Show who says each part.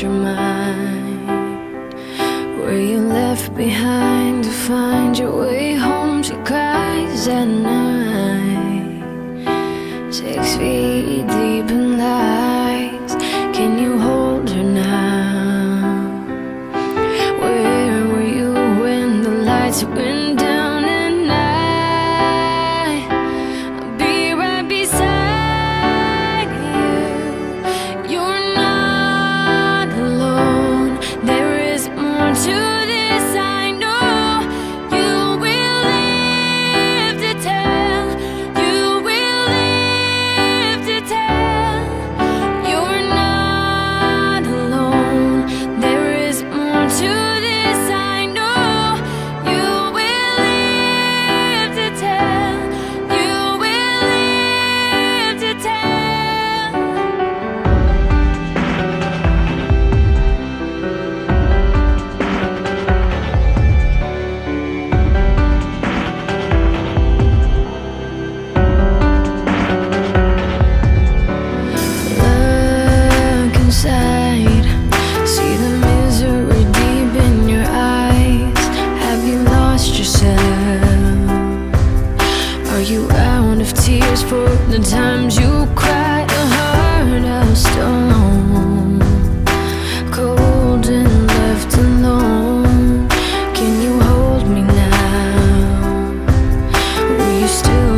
Speaker 1: your mind? Were you left behind to find your way home? She cries at night, 6 feet deep in lies. Can you hold her now? Where were you when the lights went down at night? I'll be right beside you. You're not alone. There is more to this, I know. You will live to tell. You will live to tell. You're not alone. There is more to this, I know. You will live to tell. You will live to tell. Look inside, see the misery deep in your eyes. Have you lost yourself? Are you out of tears for the times you cried? A heart of stone, cold and left alone. Can you hold me now? Will you still